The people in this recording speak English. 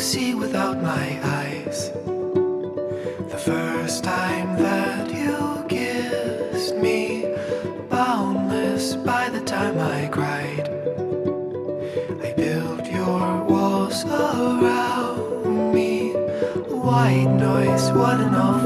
see without my eyes. The first time that you kissed me, boundless by the time I cried. I built your walls around me. White noise, what an awful